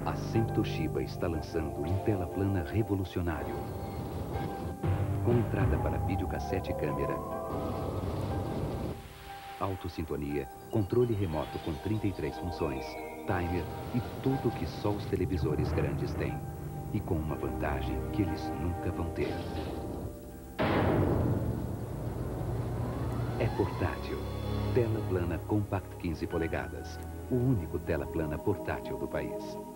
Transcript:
A SEMP Toshiba está lançando um tela plana revolucionário. Com entrada para videocassete e câmera, autosintonia, controle remoto com 33 funções, timer e tudo que só os televisores grandes têm. E com uma vantagem que eles nunca vão ter. É portátil. Tela plana Compact 15 polegadas. O único tela plana portátil do país.